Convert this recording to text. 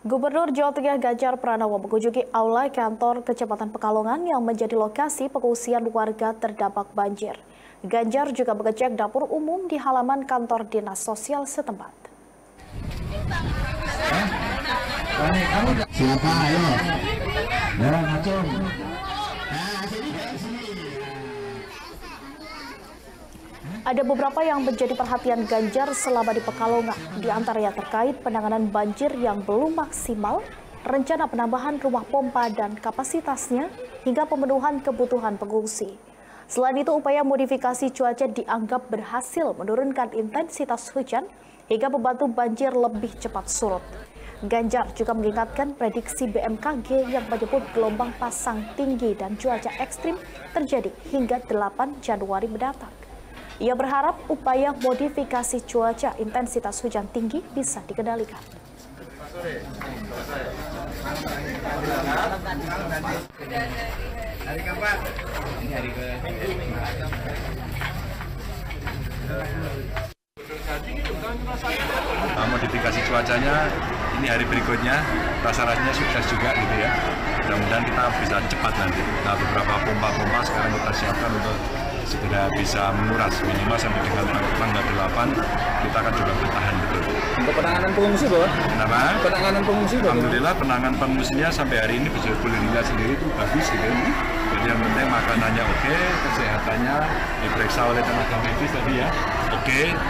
Gubernur Jawa Tengah Ganjar Pranowo mengunjungi aula kantor Kecamatan Pekalongan yang menjadi lokasi pengungsian warga terdampak banjir. Ganjar juga mengecek dapur umum di halaman kantor dinas sosial setempat. Siapa? Ayo. Ada beberapa yang menjadi perhatian Ganjar selama di Pekalongan, di antaranya terkait penanganan banjir yang belum maksimal, rencana penambahan rumah pompa dan kapasitasnya, hingga pemenuhan kebutuhan pengungsi. Selain itu, upaya modifikasi cuaca dianggap berhasil menurunkan intensitas hujan hingga membantu banjir lebih cepat surut. Ganjar juga mengingatkan prediksi BMKG yang menyebut gelombang pasang tinggi dan cuaca ekstrim terjadi hingga 8 Januari mendatang. Ia berharap upaya modifikasi cuaca intensitas hujan tinggi bisa dikendalikan. Hari kapan? Ini hari ke. Modifikasi cuacanya ini hari berikutnya rasa-rasanya sukses juga gitu ya. Mudah-mudahan kita bisa cepat nanti. Nah, beberapa pompa-pompa sekarang kita siapkan untuk segera bisa menguras minimal sampai dengan tanggal 8 kita akan coba bertahan betul. Untuk penanganan pengungsi, Bapak? Kenapa? Penanganan pengungsi, Bapak? Alhamdulillah penanganan pengungsinya sampai hari ini bisa boleh dilihat sendiri itu bagus gitu. Jadi yang penting makanannya oke, kesehatannya diperiksa oleh tenaga medis tadi ya, oke.